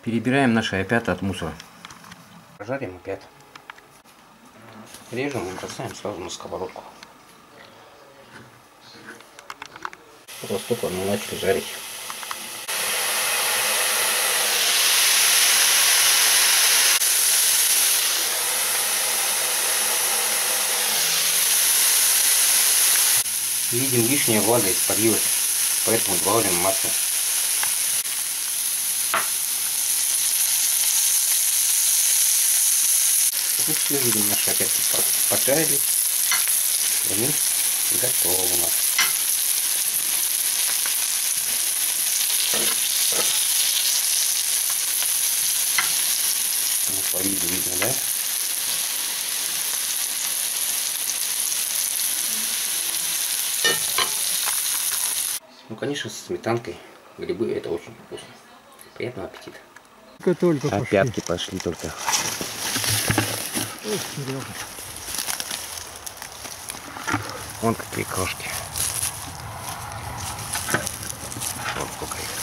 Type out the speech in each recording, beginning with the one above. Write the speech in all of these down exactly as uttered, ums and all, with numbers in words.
Перебираем наши опята от мусора. Жарим опят. Режем и бросаем сразу на сковородку. Просто только мы начали жарить. Видим, лишняя влага испарилась, поэтому добавляем масло. И все, видим, наши опятки поджарились. Они готовы у нас. Ну, по виду видно, да? Ну, конечно, с сметанкой. Грибы — это очень вкусно. Приятного аппетита. Только пошли. Опятки пошли только. Ох, Серега. Вон какие крошки. Вот сколько их.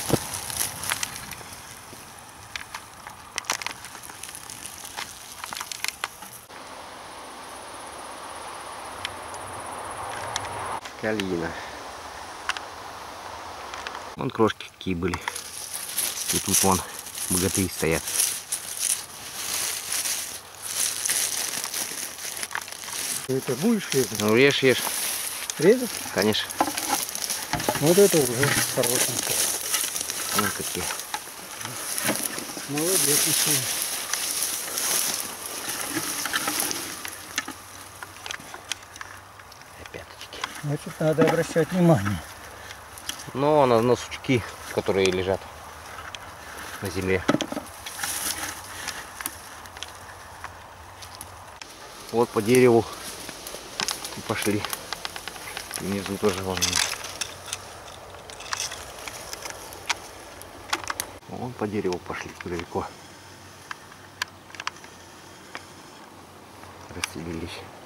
Калина. Вон крошки какие были. И тут вон богатыри стоят. Это будешь резать? Ну, ешь, ешь. Резать? Конечно. Вот это уже хорошенько. Вон какие. Молодец, еще. Опяточки. Значит, надо обращать внимание. Но на, на сучки, которые лежат на земле. Вот по дереву и пошли. И внизу тоже вон. Вон по дереву пошли далеко. Расселились.